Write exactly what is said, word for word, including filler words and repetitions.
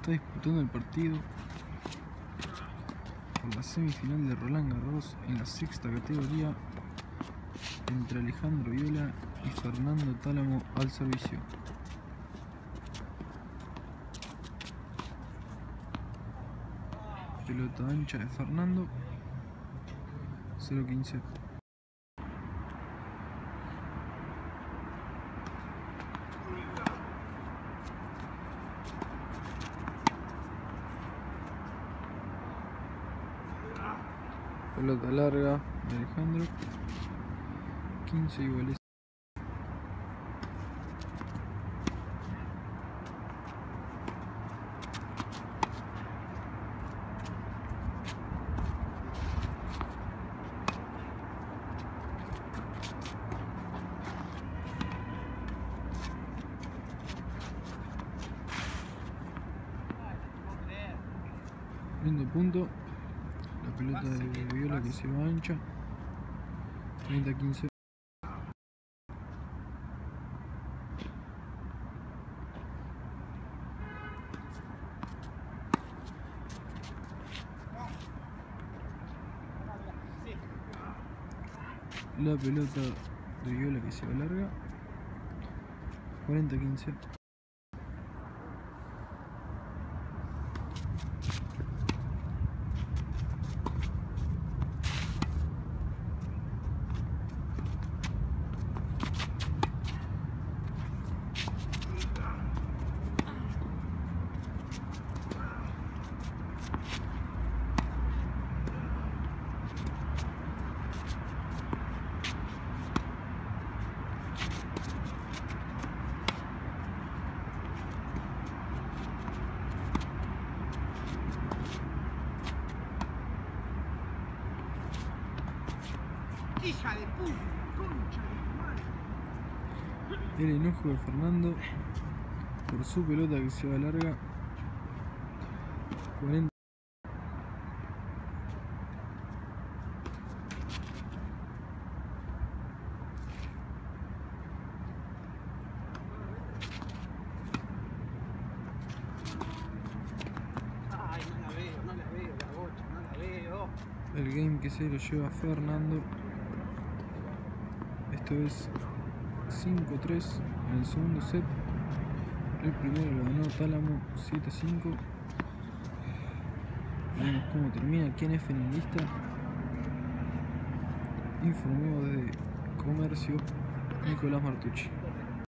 está disputando el partido por la semifinal de Roland Garros en la sexta categoría entre Alejandro Viola y Fernando Tálamo al servicio. Pelota ancha de Fernando, cero quince. Pelota larga de Alejandro, quince iguales. Lindo punto. La pelota de Viola que se va ancha, treinta quince. La pelota de Viola que se va larga, cuarenta quince. Hija de puta, concha de tu madre. El enojo de Fernando por su pelota que se va larga, cuarenta. Ay, no la veo, no la veo, la bocha, no la veo. El game que se lo lleva Fernando. Esto es cinco tres en el segundo set. El primero lo ganó Tálamo siete cinco. Vemos cómo termina, quién es finalista. Informó de Comercio Nicolás Martucci.